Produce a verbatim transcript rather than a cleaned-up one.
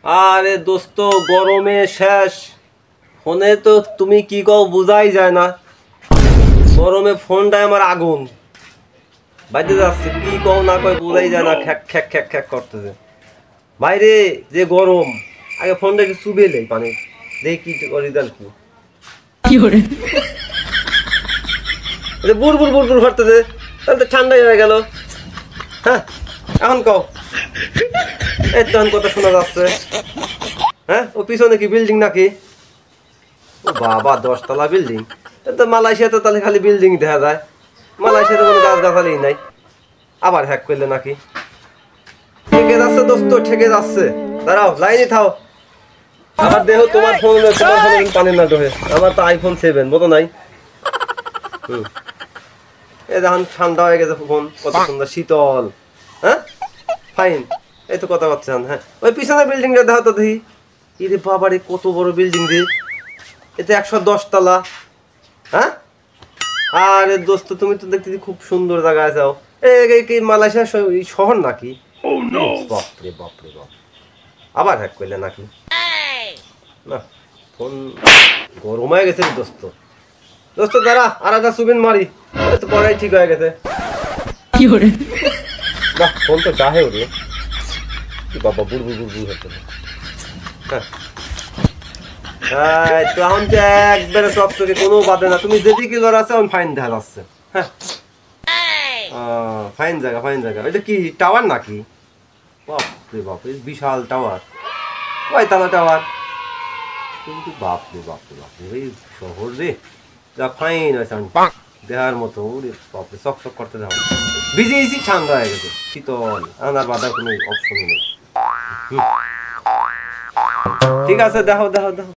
আরে দোস্ত গরমে শেষ। ফোনে তো তুমি কি কও বুঝাই যায় না। গরমে ফোনটাই আমার আগুন বাইরে যাচ্ছে, কি কও না কয় বুঝাই যায় না, খ্যাক খ্যাক খ্যাক খ্যাক করতেছে। বাইরে যে গরম, আগে ফোনটা একটু চুবে নেই পানি দেখি কি রেজাল্ট কি করে বুড় বুড় বুড় বুড় করতেছে, তাহলে তো ঠান্ডাই হয়ে গেল। হ্যাঁ এখন কও, এই তখন কথা শোনা যাচ্ছে। হ্যাঁ ও পিছনে কি বিল্ডিং নাকি? ও বাবা দশতলা বিল্ডিং, তো মালয়েশিয়াতে তাহলে খালি বিল্ডিং দেখা যায়, মালয়েশিয়াতে কোনো গাছ গাছালি নাই। আবার হ্যাক করলে নাকি? ঠেকে যাচ্ছে দোস্ত, ঠেকে যাচ্ছে। দাঁড়াও লাইনে থাও। আবার দেখো তোমার ফোন, তোমার ফোনে পানির না ঢোকে। আমার তো আইফোন সেভেন, বোঝো নাই? হুম এই যখন ঠান্ডা হয়ে গেছে ফোন, কত সুন্দর শীতল। হ্যাঁ ফাইন, এই তো কথা বলছেন। হ্যাঁ ওই পিছনে বিল্ডিংটা দেখো তো দেখি। ইরে বাবারে কত বড় বিল্ডিং রে, এতে একশো দশ তলা। হ্যাঁ আরে দোস্ত তুমি তো দেখতেছি খুব সুন্দর জায়গায় যাও। এই কি মালয়েশিয়া শহর নাকি? বাপরে বাপরে বাপ, আবার হ্যাক করলে নাকি? না ফোন গরম হয়ে গেছে দোস্ত। দোস্ত দাঁড়া আর একটা সুবিন মারি, তো পরে ঠিক হয়ে গেছে। কি করে না ফোন তো চাহে ওরে, কি বাবা বুড় বুড় বুড় বুড় হচ্ছে। হ্যাঁ তো এখন তো একবারে সব থেকে কোনো বাদে না, তুমি যেদিকে লড় আছে এখন ফাইন দেখা যাচ্ছে। হ্যাঁ ফাইন জায়গা, ফাইন জায়গা। এটা কি টাওয়ার নাকি? বাপরে বাপ, বিশাল টাওয়ার, কয়তলা টাওয়ার কিন্তু! বাপরে বাপরে বাপরে, এই শহর রে যা ফাইন হয়েছে দেহার মতো। ওরে বাপরে চক চক করতে যাও, ভিজেছি ঠান্ডা হয়ে গেছে, শীতল। আনার বাধার কোনো অপশনই নেই। ঠিক আছে দেখো দেখো দেখো।